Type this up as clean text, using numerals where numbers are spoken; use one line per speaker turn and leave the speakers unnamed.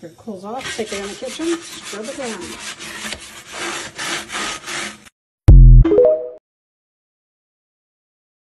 After it cools off, take it in the kitchen, scrub it down.